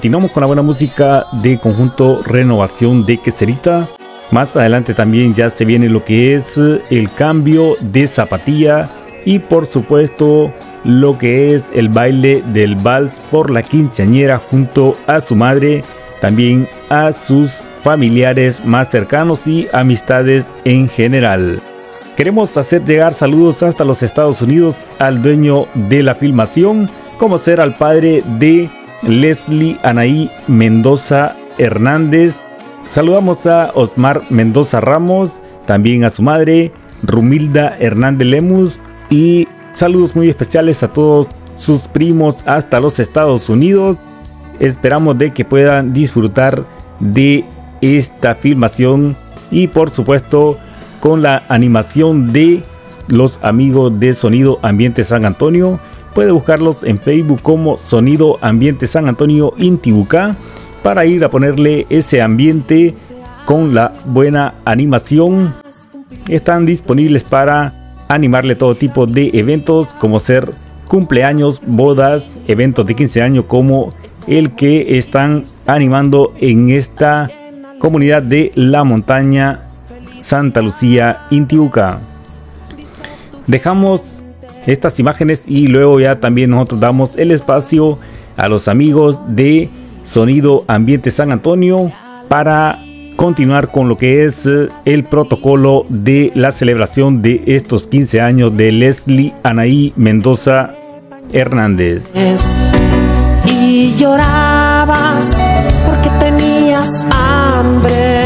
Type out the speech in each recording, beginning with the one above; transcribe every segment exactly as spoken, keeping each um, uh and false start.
continuamos con la buena música de conjunto Renovación de Queserita. Más adelante también ya se viene lo que es el cambio de zapatilla y por supuesto lo que es el baile del vals por la quinceañera junto a su madre, también a sus familiares más cercanos y amistades en general. Queremos hacer llegar saludos hasta los Estados Unidos al dueño de la filmación, como ser al padre de Leslie Anaí Mendoza Hernández. Saludamos a Osmar Mendoza Ramos, también a su madre Rumilda Hernández Lemus, y saludos muy especiales a todos sus primos hasta los Estados Unidos. Esperamos de que puedan disfrutar de esta filmación y por supuesto con la animación de los amigos de Sonido Ambiente San Antonio. Puede buscarlos en Facebook como Sonido Ambiente San Antonio Intibucá para ir a ponerle ese ambiente con la buena animación. Están disponibles para animarle todo tipo de eventos como ser cumpleaños, bodas, eventos de quince años como el que están animando en esta comunidad de la montaña Santa Lucía Intibucá. Dejamos estas imágenes y luego ya también nosotros damos el espacio a los amigos de Sonido Ambiente San Antonio para continuar con lo que es el protocolo de la celebración de estos quince años de Leslie Anaí Mendoza Hernández. Y llorabas porque tenías hambre.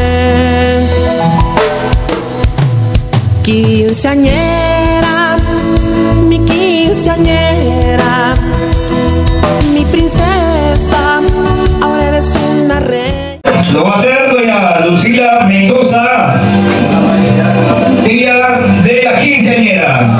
Quinceañera, mi quinceañera, mi princesa, ahora eres una reina. Lo va a hacer doña Lucila Mendoza, tía de la quinceañera.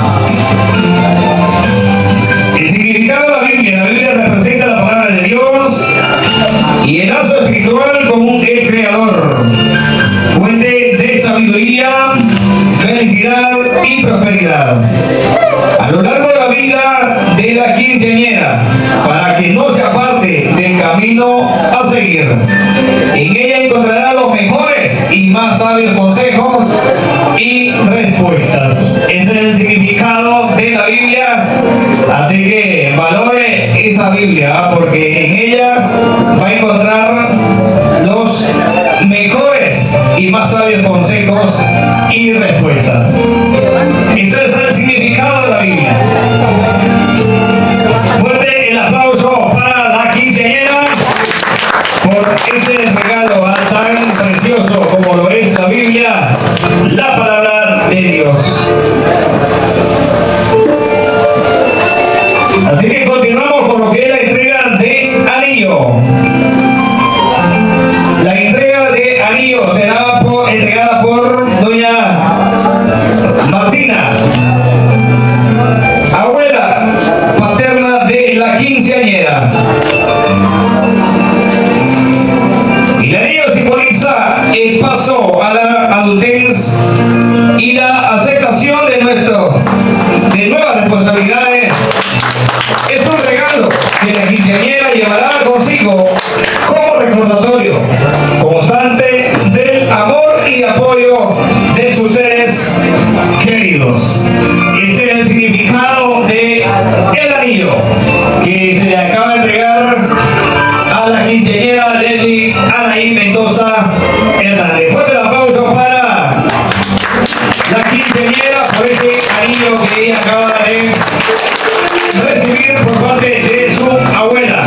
El significado de la Biblia. La Biblia representa la palabra de Dios y el lazo espiritual como el creador, fuente de sabiduría, felicidad y prosperidad. A lo largo de la vida de la quinceañera, para que no se aparte del camino a seguir, en ella encontrará los mejores y más sabios consejos y respuestas. Ese es el significado de la Biblia, así que valore esa Biblia, porque en ella va a encontrar los mejores y más sabios consejos y respuestas. Ese es el significado de la Biblia. Fuerte el aplauso para la quinceañera por ese regalo tan precioso como lo es la Biblia, la palabra de Dios. Así que continuamos con lo que es la entrega de anillo. La entrega de anillo será por, entregada por doña Martina, abuela paterna de la quinceañera. El anillo simboliza el paso a la adultez y la aceptación de nuestro, de nuevas responsabilidades. Es un regalo que la quinceañera llevará consigo como recordatorio constante del amor y apoyo de sus seres queridos. Ese es el significado de el anillo que se le acaba de entregar a la quinceañera Leslie Anaí Mendoza Hernández. Fuerte el aplauso para la quinceañera por ese anillo que ella acaba de recibir por parte de su abuela.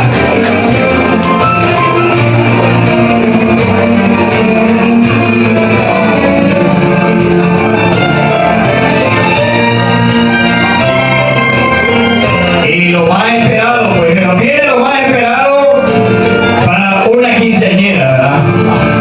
Y lo más esperado, pues que nos viene lo más esperado para una quinceañera, ¿verdad?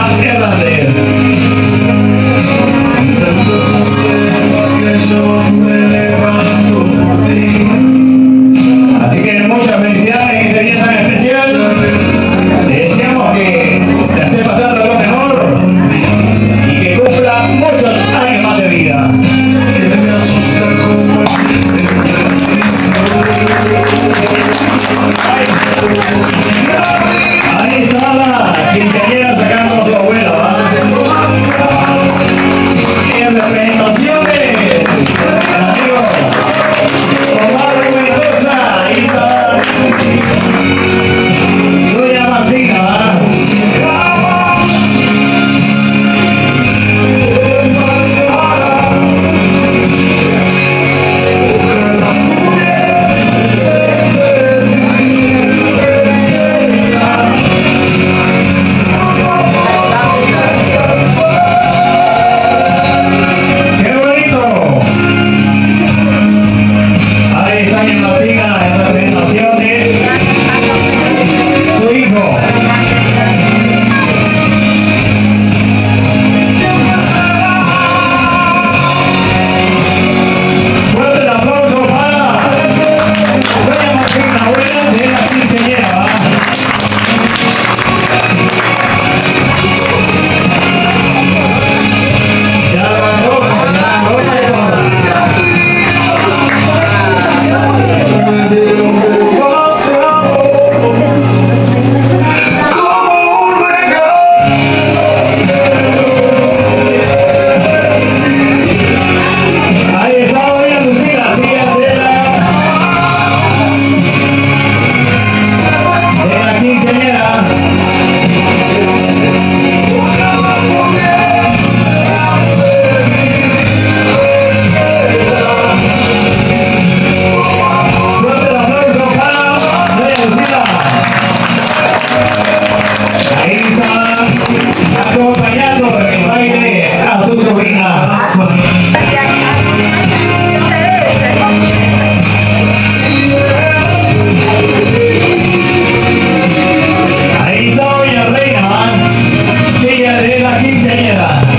Hernández. Así que muchas felicidades en este día tan especial. Le deseamos que la esté pasando lo mejor y que cumpla muchos años más de vida. Ahí está la quinceañera sacando a su abuela, ¿va? En representación de el amigo Omar Mendoza, ahí está doña Martina, ¿va? Ahí está doña Reina, ella de la quinceañera.